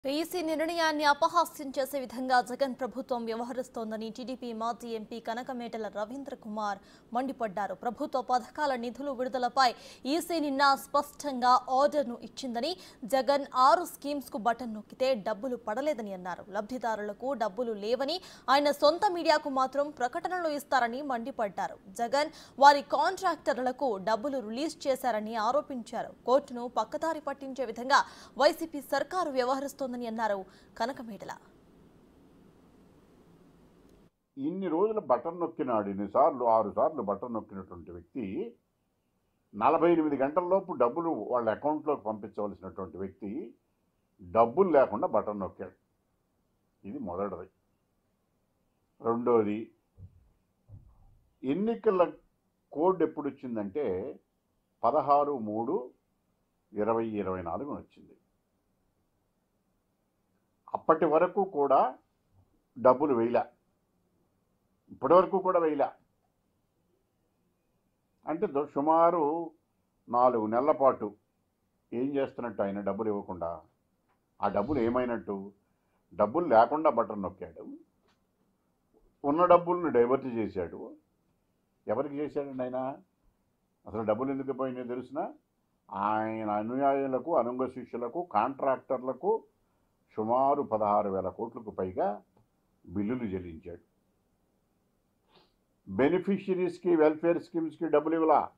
EC నిర్ణయాన్ని అపహాస్యం చేసే విధంగా జగన్ ప్రభుత్వం వ్యవహరిస్తోందని టీడీపీ మాజీ ఎంపీ కనకమేటల రవీంద్ర కుమార్ మండిపడ్డారు. ప్రభుత్వ పథకాల నిధులు విడుదలపై ఈసీ నిన్న స్పష్టంగా ఆర్డర్ను ఇచ్చిందని, జగన్ 6 స్కీమ్స్ కు బటన్ నొక్కితే డబ్బులు పడలేదని అన్నారు. లబ్ధిదారులకు డబ్బులు లేవని, ఆయన సొంత మీడియాకు మాత్రం ప్రకటనలు ఇస్తారని మండిపడ్డారు. జగన్ వారి కాంట్రాక్టర్లకు డబ్బులు రిలీజ్ చేశారని ఆరోపించారు. కోర్టును పక్కదారి పట్టించే విధంగా వైసీపీ సర్కారు వ్యవహరిస్తోంది అన్నారు కనకమేటల. ఇన్ని రోజులు బటన్ నొక్కినాడు, ఇన్నిసార్లు 6 సార్లు బటన్ నొక్కినటువంటి వ్యక్తి 48 గంటల్లోపు డబ్బులు వాళ్ళ అకౌంట్లోకి పంపించవలసినటువంటి వ్యక్తి డబ్బులు లేకుండా బటన్ నొక్కాడు. ఇది మొదటిది. రెండోది, ఎన్నికల కోడ్ ఎప్పుడు వచ్చిందంటే 16/3/2024 వచ్చింది. అప్పటి వరకు కూడా డబ్బులు వేయలే, ఇప్పటి వరకు కూడా వేయలే. అంటే సుమారు 4 నెలల పాటు ఏం చేస్తున్నట్టు ఆయన డబ్బులు ఇవ్వకుండా. ఆ డబ్బులు ఏమైనట్టు? డబ్బులు లేకుండా బటన్ నొక్కాడు, ఉన్న డబ్బులను డైవర్ట్ చేశాడు. ఎవరికి చేశాడండి ఆయన? అసలు డబ్బులు ఎందుకు పోయినాయో తెలుసిన? ఆయన అనుయాయులకు, అనుంగ శిష్యులకు, కాంట్రాక్టర్లకు సుమారు 16,000 కోట్లకు పైగా బిల్లులు చెల్లించాడు. బెనిఫిషరీస్కి, వెల్ఫేర్ స్కీమ్స్కి డబ్బులు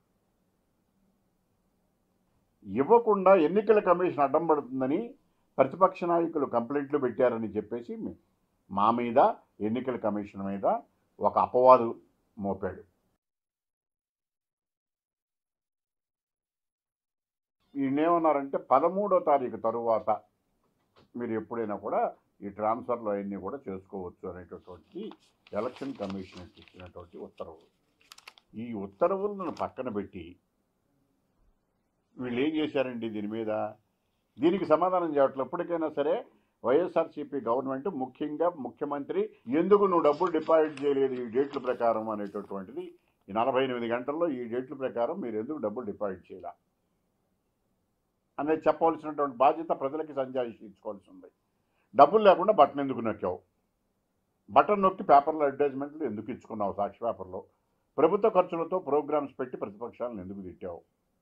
ఇవ్వకుండా ఎన్నికల కమిషన్ అడ్డం పడుతుందని ప్రతిపక్ష నాయకులు కంప్లైంట్లు పెట్టారని చెప్పేసి మా మీద, ఎన్నికల కమిషన్ మీద ఒక అపవాదు మోపాడు. ఈయనేమన్నారంటే 13వ తారీఖు తరువాత మీరు ఎప్పుడైనా కూడా ఈ ట్రాన్స్ఫర్లు అవన్నీ కూడా చేసుకోవచ్చు అనేటటువంటి ఎలక్షన్ కమిషన్ ఇచ్చినటువంటి ఉత్తర్వులు. ఈ ఉత్తర్వులను పక్కన పెట్టి వీళ్ళు ఏం చేశారండి దీని మీద? దీనికి సమాధానం చేయట్లేదు. ఎప్పటికైనా సరే వైఎస్ఆర్సీపీ గవర్నమెంట్, ముఖ్యంగా ముఖ్యమంత్రి, ఎందుకు నువ్వు డబ్బులు డిపాజిట్ చేయలేదు ఈ డేట్ల ప్రకారం అనేటటువంటిది, ఈ 48 గంటల్లో ఈ డేట్ల ప్రకారం మీరు ఎందుకు డబ్బులు డిపాజిట్ చేయాల అనేది చెప్పవలసినటువంటి బాధ్యత ప్రజలకి సంజాయించుకోవాల్సి ఉంది. డబ్బులు లేకుండా బటన్ ఎందుకు నొక్కావు? బటన్ నొక్కి పేపర్లో అడ్వర్టైజ్మెంట్లు ఎందుకు ఇచ్చుకున్నావు? సాక్షి పేపర్లో ప్రభుత్వ ఖర్చులతో ప్రోగ్రామ్స్ పెట్టి ప్రతిపక్షాలను ఎందుకు తిట్టావు?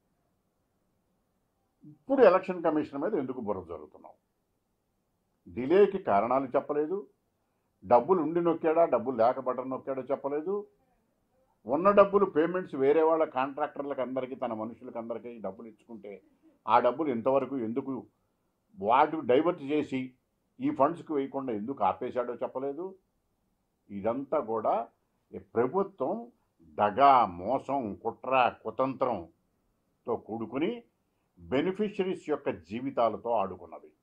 ఇప్పుడు ఎలక్షన్ కమిషన్ మీద ఎందుకు బుర్ర జరుగుతున్నావు? డిలేకి కారణాలు చెప్పలేదు. డబ్బులు ఉండి నొక్కాడా, డబ్బులు లేక బటన్ నొక్కాడో చెప్పలేదు. ఉన్న డబ్బులు పేమెంట్స్ వేరే వాళ్ళ కాంట్రాక్టర్లకు అందరికీ, తన మనుషులకు అందరికీ డబ్బులు ఇచ్చుకుంటే ఆ డబ్బులు ఇంతవరకు ఎందుకు వాటి డైవర్ట్ చేసి ఈ ఫండ్స్కి వేయకుండా ఎందుకు ఆపేశాడో చెప్పలేదు. ఇదంతా కూడా ప్రభుత్వం దగా, మోసం, కుట్ర, కుతంత్రంతో కూడుకుని బెనిఫిషరీస్ యొక్క జీవితాలతో ఆడుకున్నది.